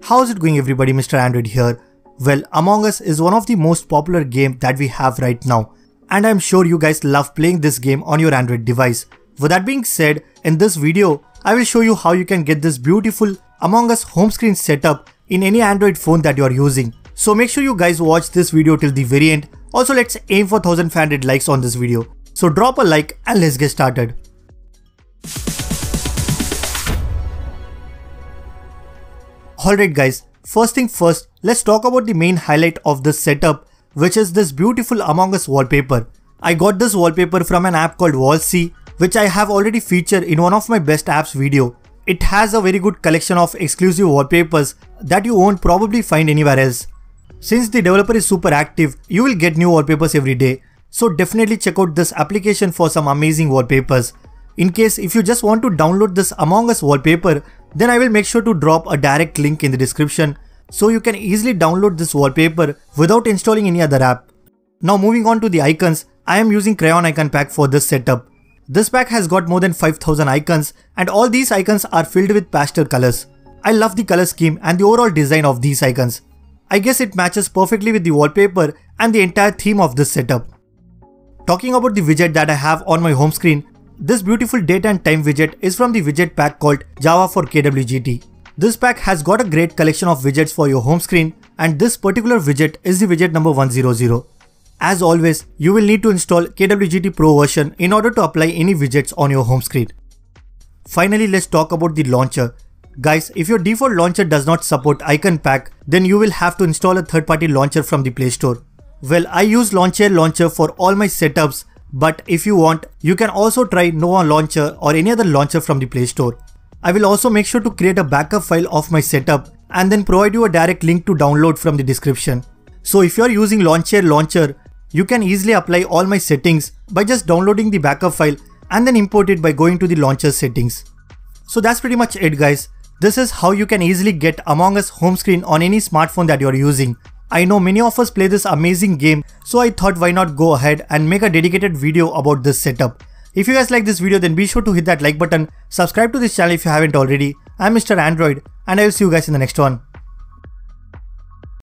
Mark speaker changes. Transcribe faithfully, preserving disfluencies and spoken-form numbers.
Speaker 1: How's it going everybody, Mister Android here. Well, Among Us is one of the most popular game that we have right now, and I'm sure you guys love playing this game on your Android device. With that being said, in this video, I will show you how you can get this beautiful Among Us home screen setup in any Android phone that you are using. So make sure you guys watch this video till the very end. Also, let's aim for one thousand five hundred likes on this video. So drop a like and let's get started. Alright guys, first thing first, let's talk about the main highlight of this setup, which is this beautiful Among Us wallpaper. I got this wallpaper from an app called Wallsee, which I have already featured in one of my best apps video. It has a very good collection of exclusive wallpapers that you won't probably find anywhere else. Since the developer is super active, you will get new wallpapers every day. So definitely check out this application for some amazing wallpapers. In case if you just want to download this Among Us wallpaper, then I will make sure to drop a direct link in the description so you can easily download this wallpaper without installing any other app. Now moving on to the icons, I am using Crayon Icon Pack for this setup. This pack has got more than five thousand icons and all these icons are filled with pastel colors. I love the color scheme and the overall design of these icons. I guess it matches perfectly with the wallpaper and the entire theme of this setup. Talking about the widget that I have on my home screen, this beautiful date and time widget is from the widget pack called Java for K W G T. This pack has got a great collection of widgets for your home screen, and this particular widget is the widget number one hundred. As always, you will need to install K W G T Pro version in order to apply any widgets on your home screen. Finally, let's talk about the launcher. Guys, if your default launcher does not support Icon Pack, then you will have to install a third-party launcher from the Play Store. Well, I use Launcher Launcher for all my setups, but if you want, you can also try Nova Launcher or any other launcher from the Play Store. I will also make sure to create a backup file of my setup and then provide you a direct link to download from the description. So if you are using Launcher Launcher, you can easily apply all my settings by just downloading the backup file and then import it by going to the launcher settings. So that's pretty much it guys. This is how you can easily get Among Us home screen on any smartphone that you are using. I know many of us play this amazing game, so I thought why not go ahead and make a dedicated video about this setup. If you guys like this video, then be sure to hit that like button, subscribe to this channel if you haven't already. I'm Mister Android and I will see you guys in the next one.